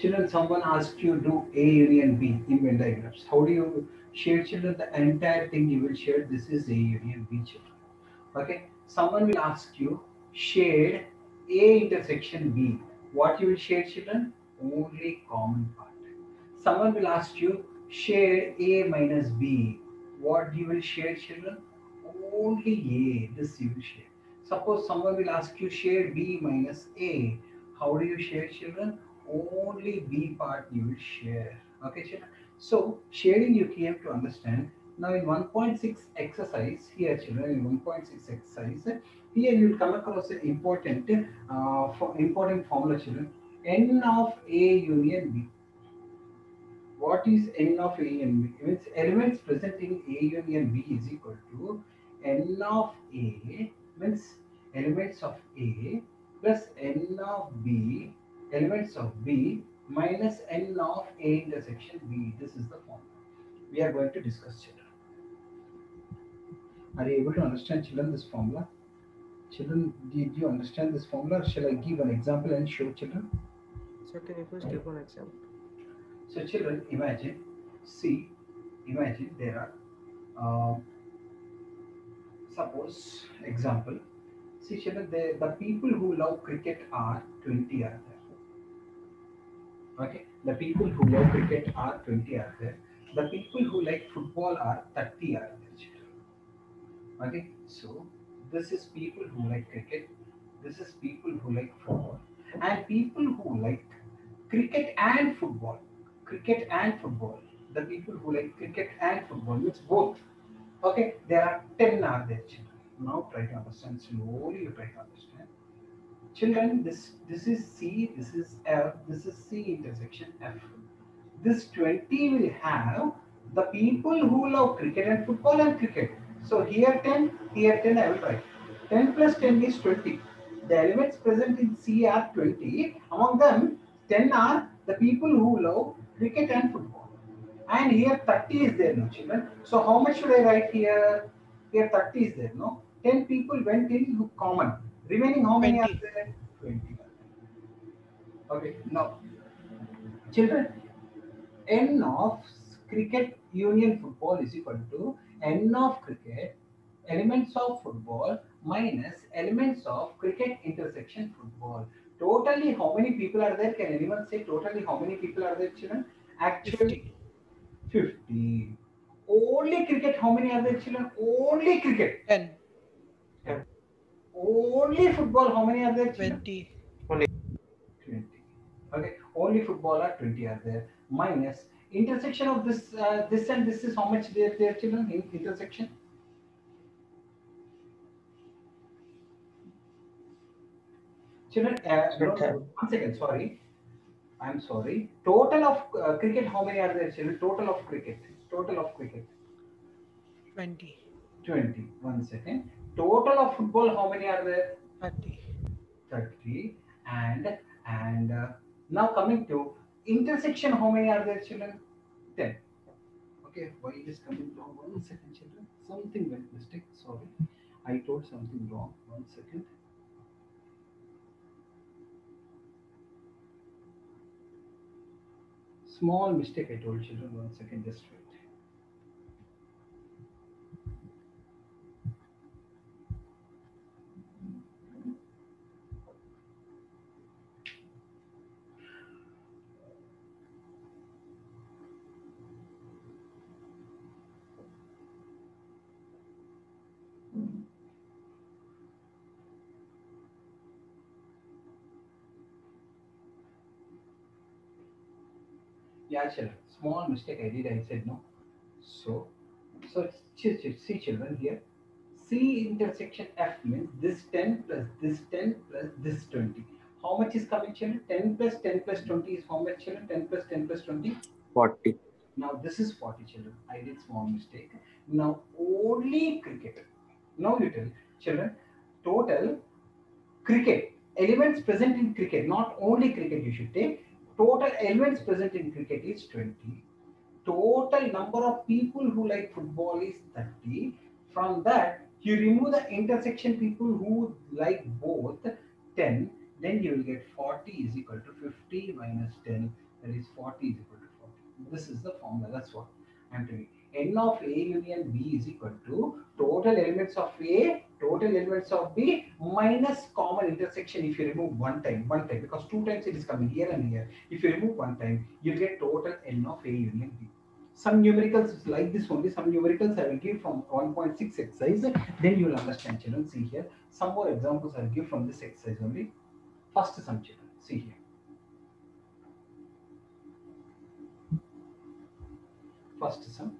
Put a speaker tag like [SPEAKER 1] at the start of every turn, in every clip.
[SPEAKER 1] Children, someone asked you do A union B in Venn diagrams. How do you share, children? The entire thing you will share. This is A union B, children. Okay. Someone will ask you shade A intersection B. What you will share, children? Only common part. Someone will ask you share A minus B. What you will share, children? Only A. This you will share. Suppose someone will ask you share B minus A. How do you share, children? Only B part you will share. Okay, children. So shading you came to understand. Now in 1.6 exercise here, children, in 1.6 exercise, here you will come across an important formula, children. N of A union B. What is n of A and B? Means elements present in A union B is equal to n of A means elements of A plus n of B elements of B minus n of A intersection B. This is the formula we are going to discuss, children. Are you able to understand, children, this formula? Children, did you understand this formula? Shall I give an example and show, children?
[SPEAKER 2] So can you please give an example?
[SPEAKER 1] So, children, imagine there are suppose example, see, children, the people who love cricket are 20 are there. Okay, the people who love cricket are 20 are there. The people who like football are 30 are there, children. Okay, so this is people who like cricket, this is people who like football, and people who like cricket and football. Cricket and football. The people who like cricket and football means both. Okay, there are 10 are there, children. Now try to understand slowly. You try to understand. Children, this is C, this is F, this is C intersection F. This 20 will have the people who love cricket and football and cricket. So here 10, here 10 I will write. 10 plus 10 is 20. The elements present in C are 20. Among them, 10 are the people who love cricket and football. And here 30 is there, no, children. So how much should I write here? Here 30 is there, no? 10 people went in common. Remaining how many are
[SPEAKER 3] 20.
[SPEAKER 1] there? 20 are there. Okay, now, children, n of cricket union football is equal to n of cricket elements of football minus elements of cricket intersection football. Totally how many people are there? Can anyone say totally how many people are there, children? Actually
[SPEAKER 3] 50.
[SPEAKER 1] 50. Only cricket, how many are there, children? Only cricket.
[SPEAKER 3] 10.
[SPEAKER 1] 10. Only football, how many are there, children?
[SPEAKER 3] 20.
[SPEAKER 1] 20. Okay, only football are 20 are there. Minus intersection of this and this is how much there, children, in intersection? Children, no, no, 1 second, sorry. I'm sorry. Total of cricket, how many are there, children? Total of cricket. Total of cricket.
[SPEAKER 3] 20.
[SPEAKER 1] 20. 1 second. Total of football, how many are there?
[SPEAKER 3] 30.
[SPEAKER 1] 30. And now coming to intersection, how many are there, children? 10. Okay, why it is coming down? 1 second, children. Something went mistake. Sorry, I told something wrong. 1 second. Small mistake I told, children. 1 second, just wait. Yeah, children. Small mistake I did. I said no. So, see, children, here. C intersection F means this 10 plus this 10 plus this 20. How much is coming, children? 10 plus 10 plus 20 is how much, children? 10 plus 10 plus 20.
[SPEAKER 4] 40.
[SPEAKER 1] Now this is 40, children. I did small mistake. Now only cricket. Now you tell, children, total cricket elements present in cricket, not only cricket you should take. Total elements present in cricket is 20. Total number of people who like football is 30. From that, you remove the intersection people who like both 10. Then you will get 40 is equal to 50 minus 10. That is 40 is equal to 40. This is the formula. That's what I'm telling. N of A union B is equal to total elements of A, total elements of B minus common intersection. If you remove one time, because two times it is coming here and here. If you remove one time, you get total N of A union B. Some numericals is like this only. Some numericals I will give from 1.6 exercise. Then you will understand, children. See here. Some more examples I will give from this exercise only. First sum, children. See here. First sum.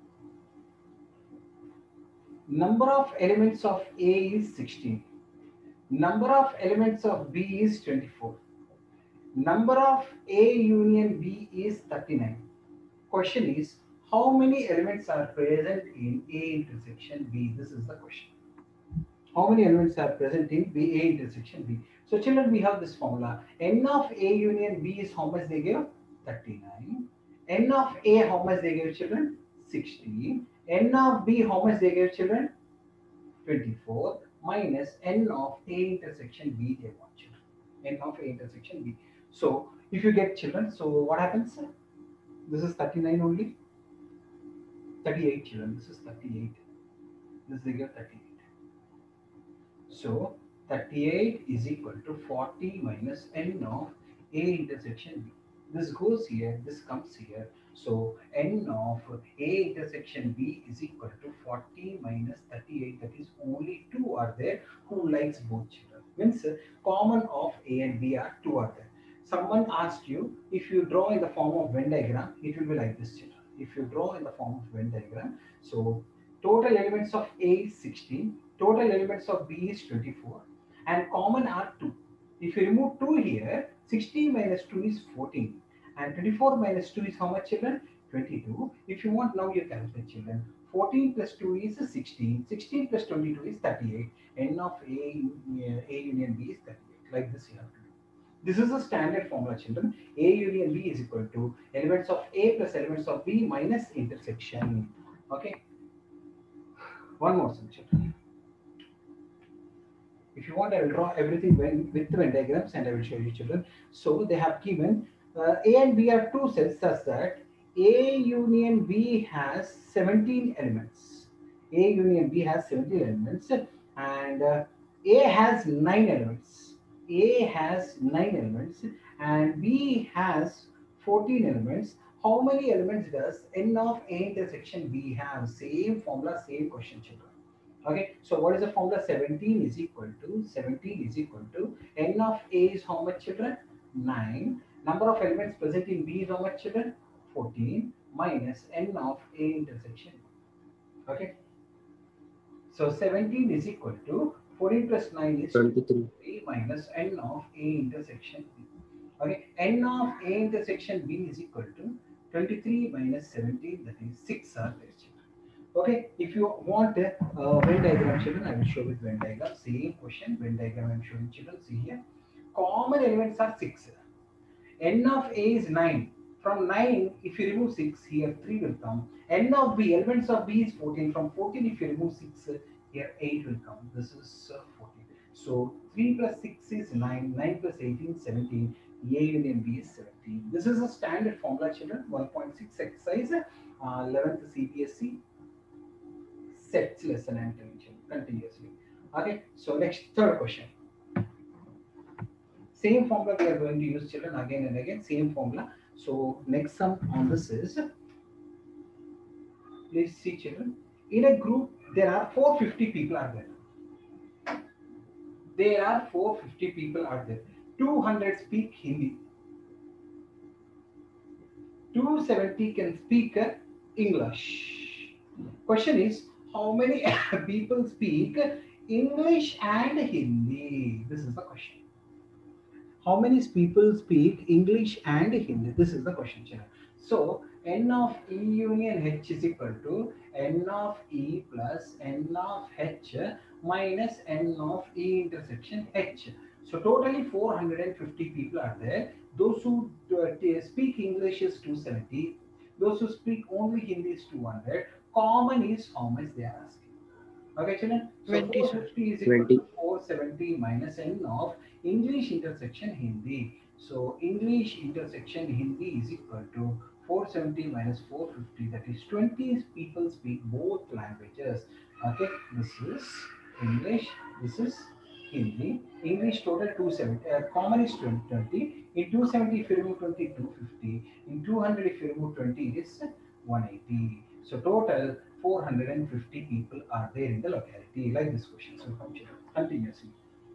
[SPEAKER 1] Number of elements of A is 16. Number of elements of B is 24. Number of A union B is 39. Question is, how many elements are present in A intersection B? This is the question. How many elements are present in B A intersection B? So children, we have this formula. N of A union B is how much they give? 39. N of A, how much they give, children? 16. N of B, how much they give, children? 24 minus N of A intersection B, they want, children. N of A intersection B. So if you get, children, so what happens? This is 39 only. 38, children. This is 38. This they give 38. So 38 is equal to 40 minus N of A intersection B. This goes here, this comes here. So N of A intersection B is equal to 40 minus 38. That is only two are there who likes both, children. Means common of A and B are two are there. Someone asked you, if you draw in the form of Venn diagram, it will be like this, children. If you draw in the form of Venn diagram, so total elements of A is 16, total elements of B is 24, and common are 2. If you remove 2 here, 16 minus 2 is 14, and 24 minus 2 is how much, children? 22. If you want, now you calculate, children. 14 plus 2 is 16, 16 plus 22 is 38, N of A union B is 38. Like this you have to do. This is the standard formula, children. A union B is equal to elements of A plus elements of B minus intersection. Okay. One more solution. If you want, I will draw everything with the Venn diagrams and I will show you, children. So they have given A and B are two sets such that A union B has 17 elements. A union B has 17 elements and A has 9 elements. A has 9 elements and B has 14 elements. How many elements does N of A intersection B have? Same formula, same question, children. Okay, so what is the formula? 17 is equal to N of A is how much, children? 9. Number of elements present in B is how much, children? 14 minus N of A intersection. Okay, so 17 is equal to 14 plus 9 is 23 minus N of A intersection B. Okay, N of A intersection B is equal to 23 minus 17, that is 6 are there, children. Okay, if you want a Venn diagram, children, I will show with Venn diagram. Same question, Venn diagram I am showing, children. See here. Common elements are 6. N of A is 9. From 9, if you remove 6, here 3 will come. N of B, elements of B is 14. From 14, if you remove 6, here 8 will come. This is 14. So 3 plus 6 is 9. 9 plus 18 is 17. A union B is 17. This is a standard formula, children. 1.6 exercise, 11th CBSE. Sets lesson and tension continuously. Okay, so next third question. Same formula we are going to use, children, again and again. Same formula. So next sum on this is, please see, children. In a group, there are 450 people are there. There are 450 people are there. 200 speak Hindi. 270 can speak English. Question is, how many people speak English and Hindi? This is the question. How many people speak English and Hindi? This is the question, children. So N of E union H is equal to N of E plus N of H minus N of E intersection H. So totally 450 people are there. Those who speak English is 270. Those who speak only Hindi is 200. Common is how much they are asking. Okay, children. So
[SPEAKER 3] 20, sir.
[SPEAKER 1] 450 is equal to 470 minus N of English intersection Hindi. So English intersection Hindi is equal to 470 minus 450. That is 20 people speak both languages. Okay, this is English. This is Hindi. English total 270. Common is 20. In 270 if you remove 20, 250. In 200 if you remove 20, it is 180. So total 450 people are there in the locality. Like this question. So continuously.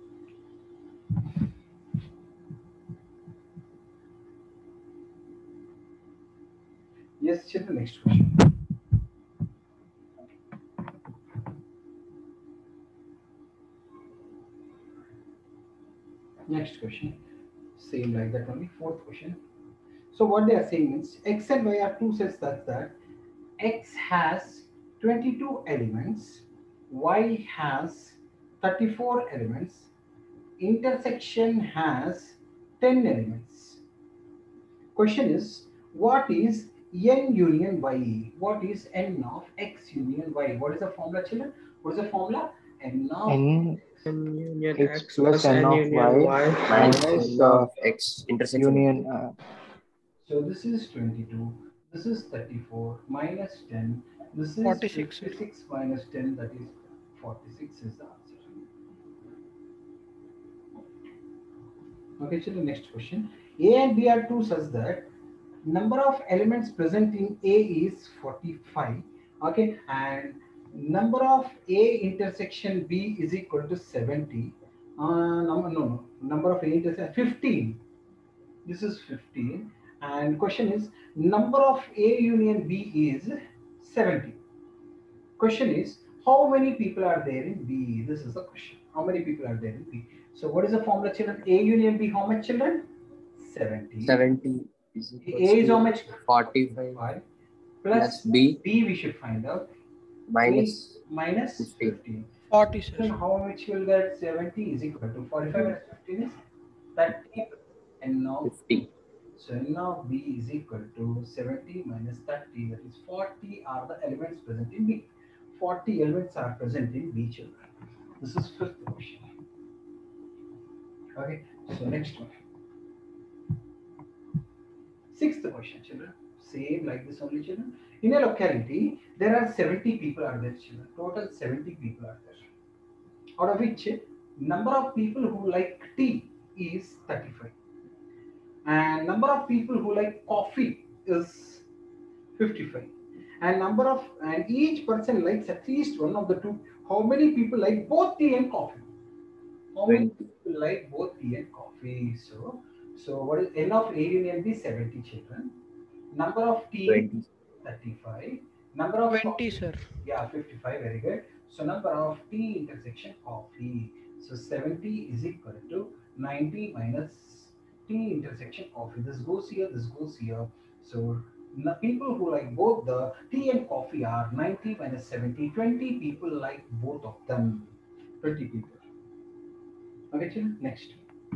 [SPEAKER 1] Yes, children, next question. Next question. Same like that only. Fourth question. So what they are saying is x and y are two sets such that x has 22 elements, y has 34 elements, intersection has 10 elements. Question is, what is n union y? What is n of x union y? What is the formula, children? What is the formula? N of
[SPEAKER 4] N
[SPEAKER 2] N union
[SPEAKER 4] x
[SPEAKER 2] X
[SPEAKER 4] plus
[SPEAKER 2] plus
[SPEAKER 4] n
[SPEAKER 2] N
[SPEAKER 4] of
[SPEAKER 2] union
[SPEAKER 4] y
[SPEAKER 2] Y
[SPEAKER 4] minus
[SPEAKER 5] N of X intersection.
[SPEAKER 4] union.
[SPEAKER 1] So this is 22, this is 34 minus 10, this is
[SPEAKER 3] 46, sir.
[SPEAKER 1] 56 minus 10, that is 46 is the answer. Okay, so the next question. A and B are two such that number of elements present in A is 45. Okay, and number of A intersection B is equal to 70. Number of A intersection 15. This is 15. And question is number of A union B is 70. Question is how many people are there in B? This is the question. How many people are there in B? So what is the formula, children? A union B, how much, children? 70.
[SPEAKER 5] 70 is
[SPEAKER 1] A
[SPEAKER 5] equals
[SPEAKER 1] is how
[SPEAKER 5] to
[SPEAKER 1] much?
[SPEAKER 5] 45
[SPEAKER 1] 5
[SPEAKER 5] plus
[SPEAKER 1] plus
[SPEAKER 5] B
[SPEAKER 1] B we should find out.
[SPEAKER 5] minus
[SPEAKER 1] A minus
[SPEAKER 5] 15.
[SPEAKER 1] 15.
[SPEAKER 3] 40,
[SPEAKER 1] Then
[SPEAKER 3] sir.
[SPEAKER 1] how much will that 70 is equal to 45 minus 15 is 30, and now
[SPEAKER 5] 50.
[SPEAKER 1] so now B is equal to 70 minus 30, that is 40 are the elements present in B. 40 elements are present in B, children. This is fifth question. Okay, so next one. Sixth question, children. Same like this only, children. In a locality, there are 70 people are there, children. Total 70 people are there. Out of which, number of people who like tea is 35. And number of people who like coffee is 55. And each person likes at least one of the two. How many people like both tea and coffee? How many
[SPEAKER 5] 20.
[SPEAKER 1] people like both tea and coffee? So what is n of A union B? 70 children. Number of tea
[SPEAKER 5] 20.
[SPEAKER 1] 35. Number of
[SPEAKER 3] 20,
[SPEAKER 1] coffee,
[SPEAKER 3] sir.
[SPEAKER 1] yeah, 55. Very good. So number of tea intersection coffee. So 70 is equal to 90 minus tea intersection coffee. This goes here. This goes here. So the people who like both the tea and coffee are 90 minus 70. 20 people like both of them. 20 people. Okay, children. Next.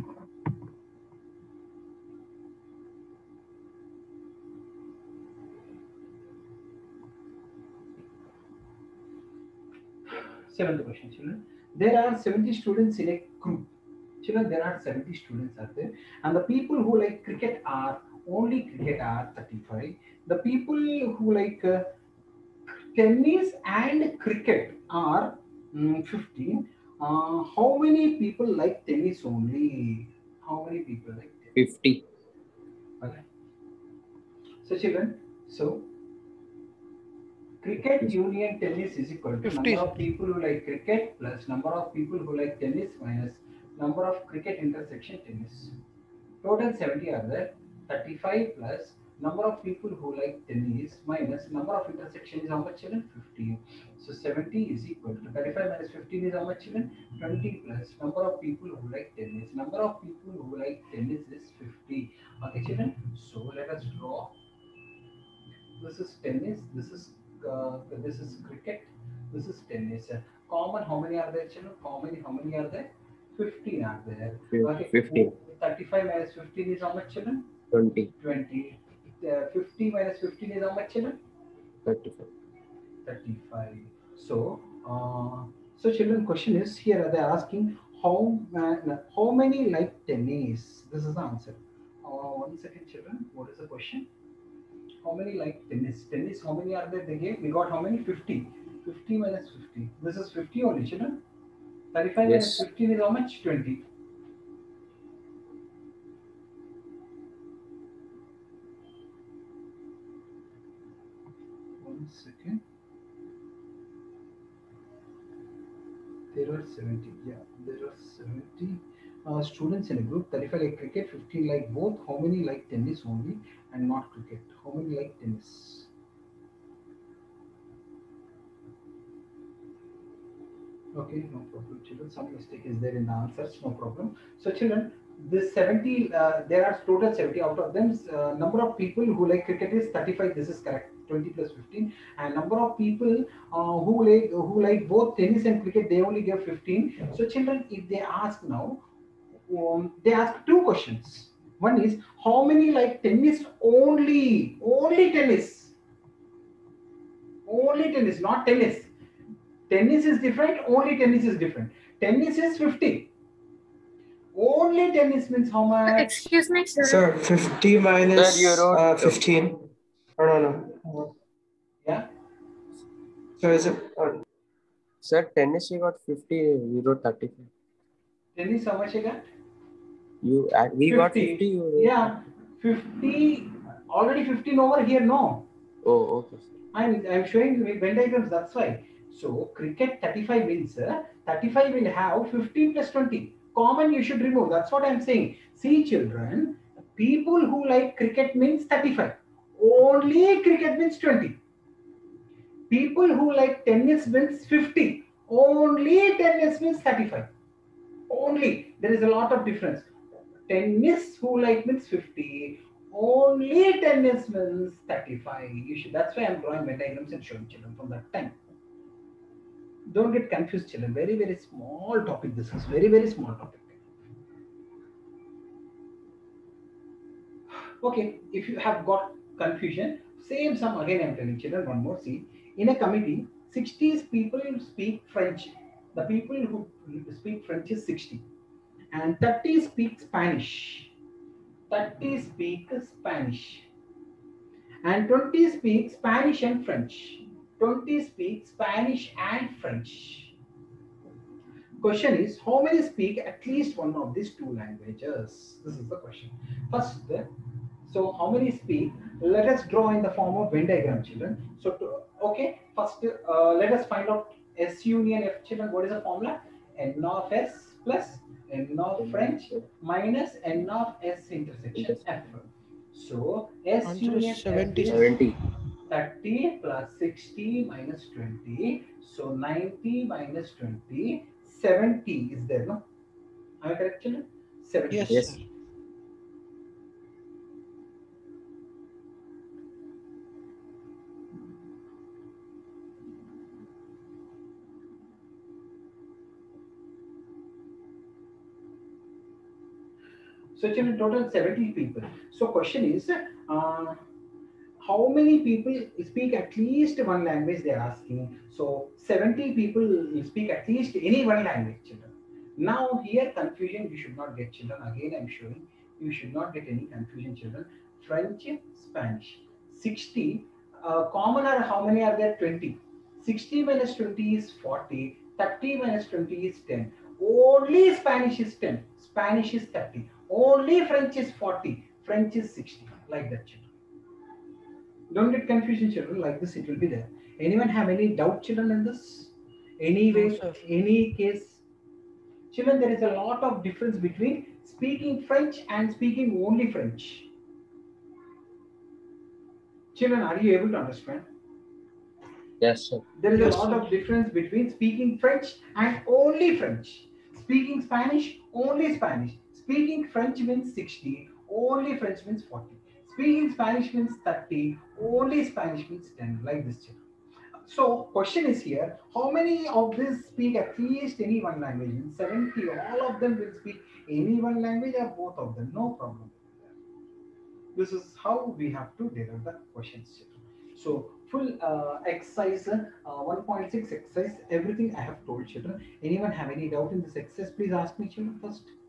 [SPEAKER 1] Seventh question, children. There are 70 students in a group. Children, there are 70 students out there, and the people who like cricket are only cricket are 35. The people who like tennis and cricket are 15. How many people like tennis only? How many people like tennis?
[SPEAKER 5] 50.
[SPEAKER 1] Okay. So, children, so cricket union tennis is equal to
[SPEAKER 3] 50,
[SPEAKER 1] number
[SPEAKER 3] sir.
[SPEAKER 1] of people who like cricket plus number of people who like tennis minus number of cricket intersection tennis. Total 70 are there. 35 plus number of people who like tennis minus number of intersection is how much, children? 15. So 70 is equal to 35 minus 15 is how much, children? 20 plus number of people who like tennis. Number of people who like tennis is 50. Okay, children. So let us draw. This is tennis. This is cricket. This is tennis. Common, how many are there, children? Common, how many are there? 15 are there. Okay.
[SPEAKER 5] 15.
[SPEAKER 1] 35 minus 15 is how much, children?
[SPEAKER 5] 20.
[SPEAKER 1] 20. 50 minus 15 is how much, children?
[SPEAKER 5] 35.
[SPEAKER 1] 35. So, so children, question is here they are asking how many like tennis? This is the answer. One second, children. What is the question? How many like tennis? Tennis, how many are there? They gave. We got how many? 50. 50 minus 50. This is 50 only, children. 35 minus
[SPEAKER 5] Yes.
[SPEAKER 1] 15 is how much? 20. One second. There are 70. Yeah, there are 70 students in a group. 35 like cricket, 15 like both. How many like tennis only and not cricket? How many like tennis? Okay, no problem, children. Some mistake is there in the answers, no problem. So, children, this 70, there are total 70. Out of them, number of people who like cricket is 35. This is correct. 20 plus 15. And number of people who like both tennis and cricket, they only give 15. So, children, if they ask now, they ask two questions. One is how many like tennis only? Only tennis. Only tennis, not tennis. Tennis is different, only tennis is different. Tennis is 50. Only tennis means how much?
[SPEAKER 2] Excuse me, sir.
[SPEAKER 4] Sir, 50 minus
[SPEAKER 5] Sir, you wrote
[SPEAKER 4] 15. Oh, no.
[SPEAKER 1] Yeah.
[SPEAKER 4] So is it?
[SPEAKER 5] Sir, tennis you got 50, you wrote 35.
[SPEAKER 1] Tennis, how much you got?
[SPEAKER 5] We got 50. You wrote
[SPEAKER 1] Yeah. 50. Already 15 over here, no.
[SPEAKER 5] Oh, okay.
[SPEAKER 1] I'm showing you Venn diagrams, that's why. So, cricket 35 means 35 will have 15 plus 20. Common you should remove. That's what I'm saying. See, children, people who like cricket means 35. Only cricket means 20. People who like tennis means 50. Only tennis means 35. Only. There is a lot of difference. Tennis who like means 50. Only tennis means 35. That's why I'm drawing Venn diagrams and showing children from that time. Don't get confused, children. Very, very small topic. This is very, very small topic. Okay, if you have got confusion, same sum again. I'm telling children one more. See, in a committee, 60 people speak French. The people who speak French is 60, and 30 speak Spanish. 30 speak Spanish, and 20 speak Spanish and French. 20 speak Spanish and French. Question is, how many speak at least one of these two languages? This is the question. First, so how many speak? Let us draw in the form of Venn diagram, children. So, okay, first let us find out S union F, children. What is the formula? N of S plus N of French minus N of S intersection F. So, S
[SPEAKER 3] Answer is
[SPEAKER 1] union F
[SPEAKER 3] 70.
[SPEAKER 1] is
[SPEAKER 5] 70.
[SPEAKER 1] 30 plus 60 minus 20. So, 90 minus 20. 70 is there, no? Am I correct, children? 70.
[SPEAKER 3] Yes,
[SPEAKER 5] Yes.
[SPEAKER 3] sir.
[SPEAKER 1] So, children, total 70 people. So, question is, how many people speak at least one language? They are asking. So, 70 people speak at least any one language, children. Now, here confusion you should not get, children. Again, I'm showing you should not get any confusion, children. French, Spanish. 60. Common are how many are there? 20. 60 minus 20 is 40. 30 minus 20 is 10. Only Spanish is 10. Spanish is 30. Only French is 40. French is 60. Like that, children. Don't get confusion, children. Like this, it will be there. Anyone have any doubt, children, in this? Any way,
[SPEAKER 3] sir.
[SPEAKER 1] any case? Children, there is a lot of difference between speaking French and speaking only French. Children, are you able to understand?
[SPEAKER 5] Yes, sir.
[SPEAKER 1] There is
[SPEAKER 3] Yes,
[SPEAKER 1] a lot
[SPEAKER 3] sir.
[SPEAKER 1] of difference between speaking French and only French. Speaking Spanish, only Spanish. Speaking French means 60, only French means 40. Speaking Spanish means 30, only Spanish means 10, like this, children. So, question is here, how many of these speak at least any one language? In 70, all of them will speak any one language or both of them, no problem. This is how we have to derive the questions, children. So, full exercise 1.6 exercise, everything I have told, children. Anyone have any doubt in this exercise? Please ask me, children, first.